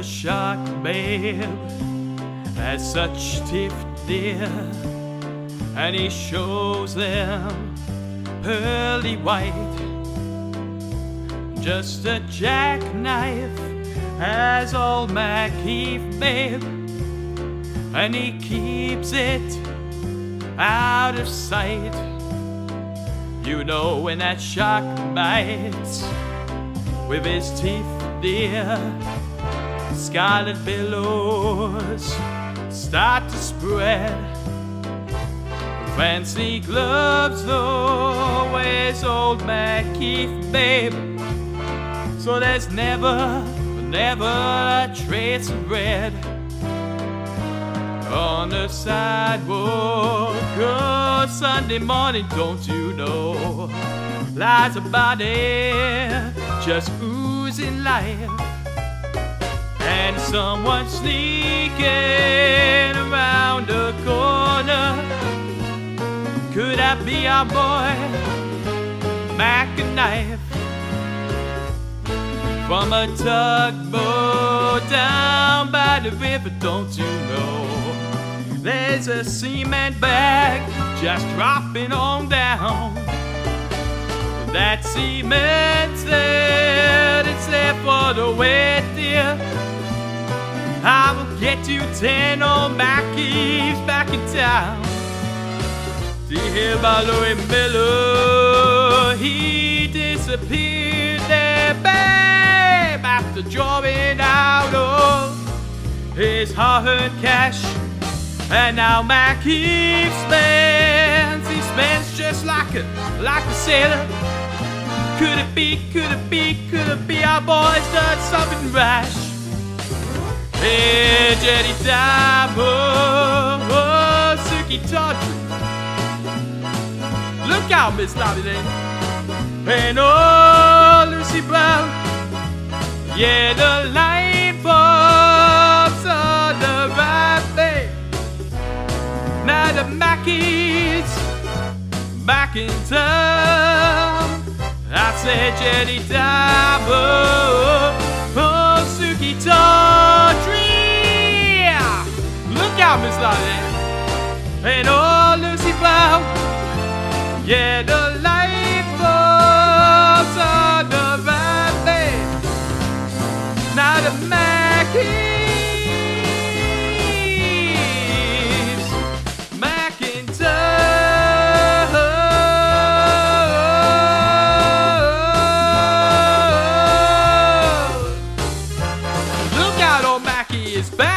the shark, babe, has such teeth, dear, and he shows them pearly white. Just a jackknife has old Mack, babe, and he keeps it out of sight. You know when that shark bites with his teeth, dear, scarlet billows start to spread. Fancy gloves though wears old Mack, babe, so there's never a trace of red on the sidewalk. Oh, Sunday morning, don't you know, lies a body just oozing life, and someone sneaking around the corner. Could that be our boy, Mack a knife? From a tugboat down by the river, don't you know, there's a cement bag just dropping on down. That cement's there, it's there for the weight, dear. I will get you 10 old Mackies back in town. Dear Louis Miller, he disappeared there, babe, after drawing out all his hard-earned cash. And now Mack, he spends just like a sailor. Could it be our boys done something rash? Hey, Jenny Diamond, oh, Suki Tawdry, look out, Miss Robbie Darin, and oh, Lucy Brown. Yeah, the light bulbs on the right way. Now the Mackies back in town. I said Jenny Diamond, oh, Suki Tawdry, look out, Miss Lottie, and oh, Lucy Brown. Yeah, the light bulbs on the right way. Now the Mackies back in town. Look out, old Mackie is back.